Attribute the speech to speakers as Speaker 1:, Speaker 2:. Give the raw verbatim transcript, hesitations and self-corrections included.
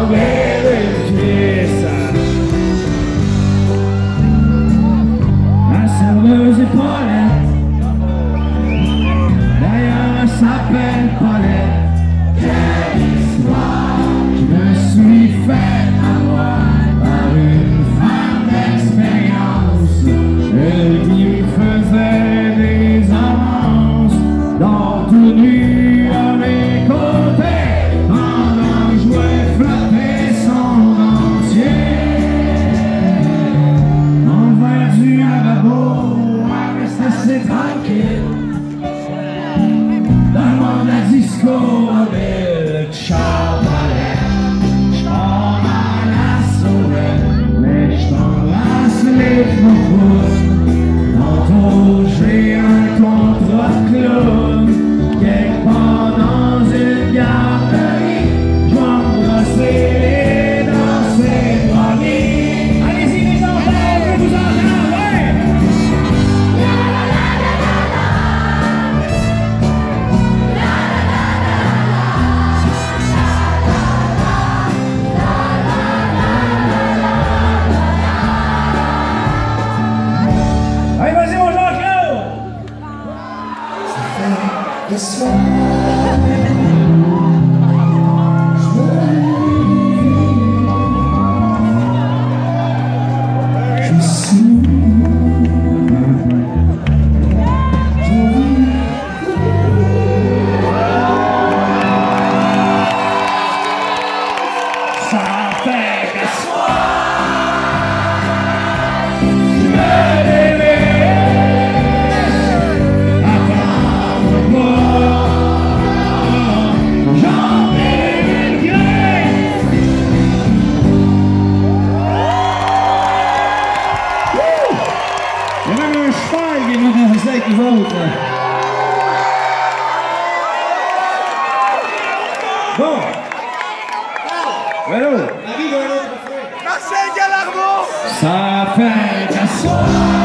Speaker 1: remplir une cuisse. La serveuse est Paulette, d'ailleurs elle s'appelle Paulette. Quelle histoire, je me suis fait avoir par une femme d'expérience, elle qui me faisait des avances dans tout nu à mes côtés, pendant que je jouais flotter son dentier. Envers du lavabo, elle reste assez tranquille. Dans le monde de la disco, avec Charlotte, j'pars à la sauvette, mais j't'embrasse les faux. Tantôt j'ai un contrat de clown, quelque part dans une garderie, j'vais me brosser les dents, c'est promis. Allez-y les enfants, je vous entends, ouais! Allez, vas-y mon Jean-Claude!
Speaker 2: Le soir, je me suis
Speaker 1: Ça fait qu'à soir, je me délire, attends-moi, j'en ai une graisse. Il y a même un cheval qui est venu danser avec nous autres. Bon. Hello.
Speaker 3: Marcel Galardo!
Speaker 1: Ça fait qu'à soir.